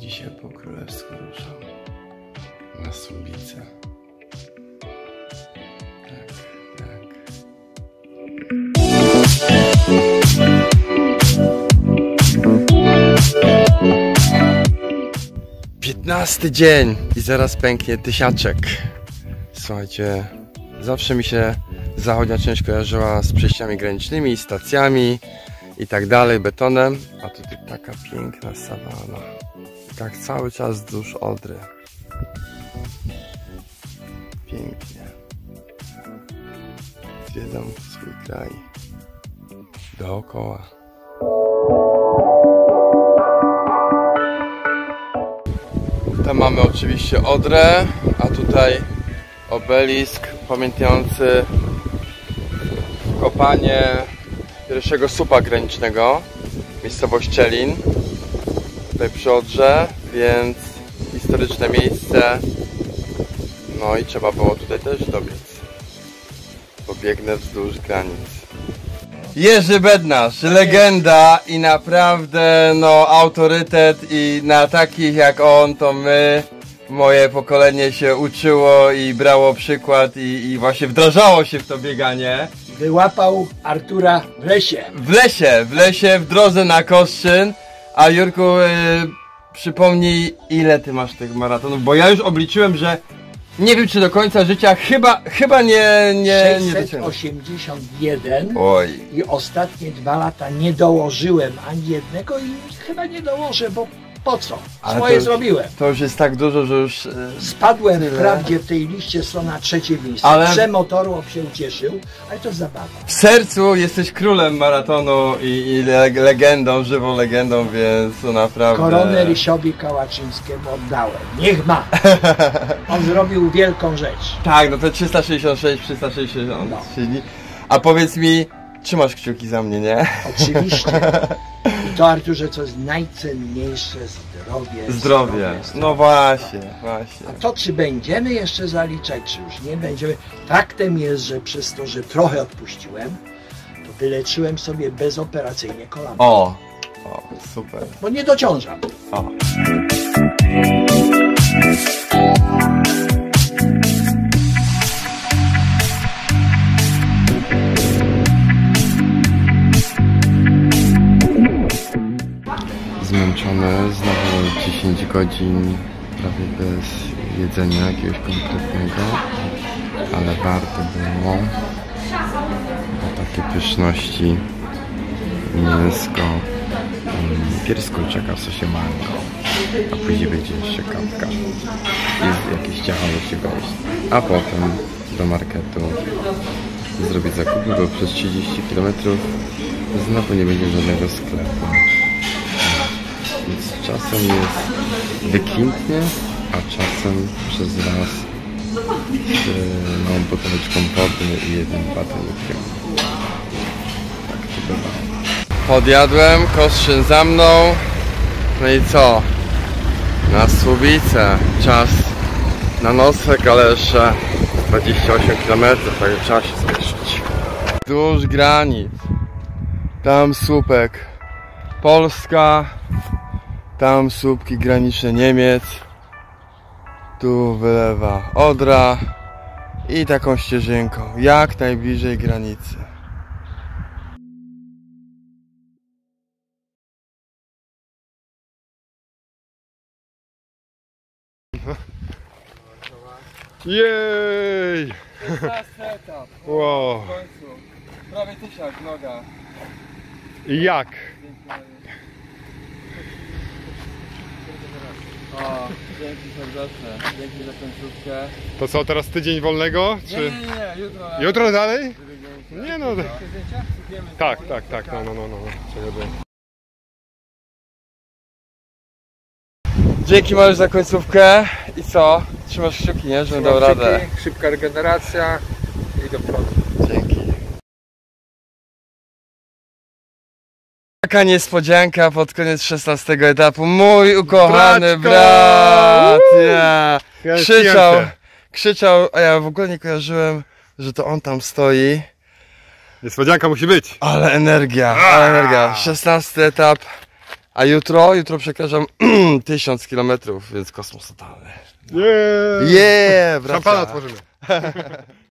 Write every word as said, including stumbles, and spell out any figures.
dzisiaj po królewsku ruszam na Słubice. Tak, tak. Piętnasty dzień i zaraz pęknie tysiaczek. Słuchajcie, zawsze mi się zachodnia część kojarzyła z przejściami granicznymi, stacjami i tak dalej, betonem, a tutaj taka piękna sawana. Tak cały czas wzdłuż Odry. Pięknie. Zwiedzam swój kraj dookoła. Tam mamy oczywiście Odrę, a tutaj obelisk pamiętający kopanie pierwszego słupa granicznego, miejscowość Czelin, tutaj przy Odrze, więc historyczne miejsce. No i trzeba było tutaj też dobiec. Pobiegnę wzdłuż granic. Jerzy Bednarz, legenda i naprawdę no autorytet, i na takich jak on to my, moje pokolenie się uczyło i brało przykład i, i właśnie wdrażało się w to bieganie. Wyłapał Artura w lesie. W lesie, w lesie, w drodze na Koszczyn. A Jurku, yy, przypomnij, ile ty masz tych maratonów, bo ja już obliczyłem, że nie wiem, czy do końca życia, chyba, chyba nie, nie, nie sześćset osiemdziesiąt jeden. Oj. I ostatnie dwa lata nie dołożyłem ani jednego i chyba nie dołożę, bo po co? Swoje to, zrobiłem. To już jest tak dużo, że już... Yy, Spadłem tyle. wprawdzie w tej liście strona trzecie miejsce. Ale... Przemotoru on się ucieszył, ale to zabawa. W sercu jesteś królem maratonu i, i legendą, żywą legendą, więc to naprawdę... Koronę Rysiowi Kałaczyńskiemu oddałem. Niech ma! On zrobił wielką rzecz. Tak, no to trzysta sześćdziesiąt sześć, trzysta sześćdziesiąt No. dni. A powiedz mi, trzymasz kciuki za mnie, nie? Oczywiście. I to, Arturze, co jest najcenniejsze, zdrowie. Zdrowie. zdrowie. No właśnie, właśnie. A to, czy będziemy jeszcze zaliczać, czy już nie będziemy, faktem jest, że przez to, że trochę odpuściłem, to wyleczyłem sobie bezoperacyjnie kolano. O, o, super. Bo nie dociążam. O. Zmęczony, znowu dziesięć godzin prawie bez jedzenia jakiegoś konkretnego, ale warto było, bo takie pyszności, mięsko, pierskurczaka w sosie mango, a później będzie jeszcze kawka i jakieś ciacho musi wejść, a potem do marketu zrobić zakupy, bo przez trzydzieści kilometrów znowu nie będzie żadnego sklepu. Więc czasem jest wykwintnie, a czasem przez raz z małą buteleczką wody i jednym batonikiem. Tak to bywa. Podjadłem, Koszczyn za mną. No i co? Na Słubice. Czas na nocleg, ale jeszcze dwadzieścia osiem kilometrów, także trzeba się spieszyć. Wzdłuż granic. Tam słupek Polska. Tam słupki graniczne Niemiec, tu wylewa Odra i taką ścieżynką, jak najbliżej granicy. Jej! szesnasty etap. Wow! W końcu. Prawie tysiak, noga. Jak? O, dzięki serdeczne, dzięki za końcówkę. To co, teraz tydzień wolnego? Czy... Nie, nie, nie, jutro. Jutro dalej? Nie Nie no. zdjęcia? Tak, tak, tak, no, no, no, no. Czekaj. Dzięki Mariusz za końcówkę i co? Trzymasz kciuki, nie? Żebym dał radę. Szybka regeneracja i do przodu. Dzięki. Taka niespodzianka pod koniec szesnastego etapu. Mój ukochany Braćko! brat! Ja. Krzyczał, Święte. krzyczał, a ja w ogóle nie kojarzyłem, że to on tam stoi. Niespodzianka musi być. Ale energia, ale energia. szesnasty etap. A jutro, jutro przekraczam tysiąc kilometrów, więc kosmos totalny. Yeah! Yeah, bracia. Szampana tworzymy.